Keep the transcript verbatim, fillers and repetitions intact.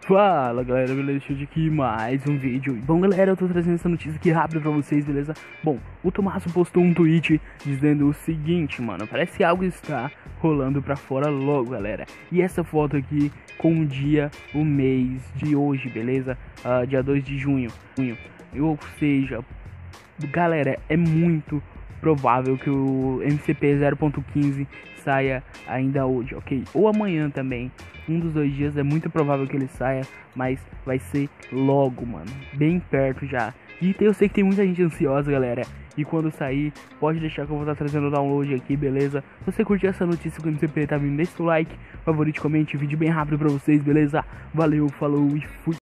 Fala galera, beleza? Deixa eu aqui mais um vídeo. Bom galera, eu tô trazendo essa notícia aqui rápida pra vocês, beleza? Bom, o Tomasso postou um tweet dizendo o seguinte, mano. Parece que algo está rolando pra fora logo, galera. E essa foto aqui com o dia, o mês de hoje, beleza? Uh, dia dois de junho. Ou seja, galera, é muito provável que o M C P zero ponto quinze saia ainda hoje, ok? Ou amanhã também. Um dos dois dias é muito provável que ele saia, mas vai ser logo, mano. Bem perto já. E eu sei que tem muita gente ansiosa, galera. E quando sair, pode deixar que eu vou estar trazendo o download aqui, beleza? Se você curtiu essa notícia que o M C P tá vindo, deixa o like, favorite, comente, vídeo bem rápido pra vocês, beleza? Valeu, falou e fui!